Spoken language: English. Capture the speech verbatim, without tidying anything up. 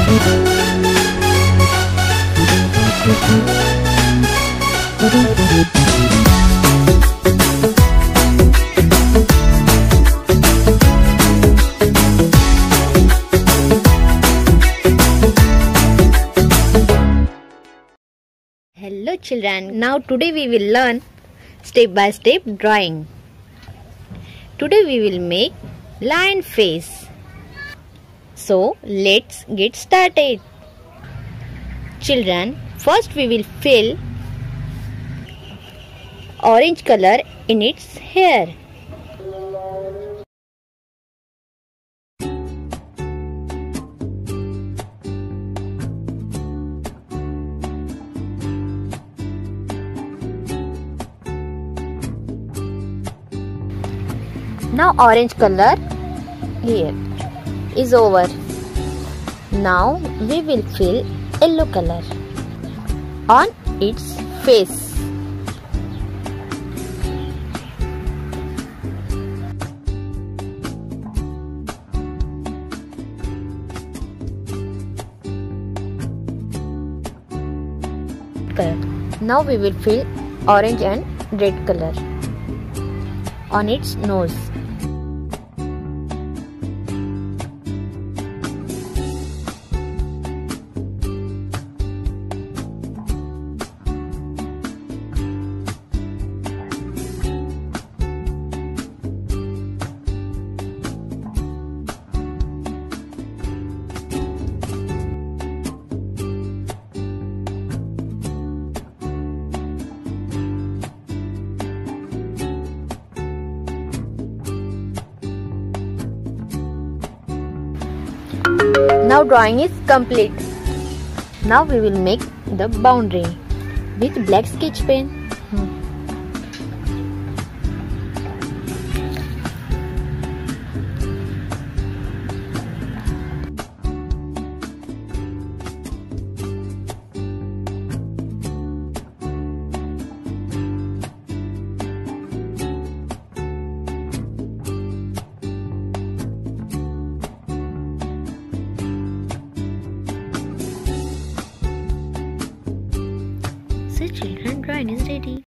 Hello children, now today we will learn step by step drawing. Today we will make lion face. So let's get started. Children, first we will fill orange color in its hair. Now orange color here is over. Now we will fill yellow color on its face. Now we will fill orange and red color on its nose. Now drawing is complete. Now we will make the boundary with black sketch pen. Hmm. So children, drawing is ready.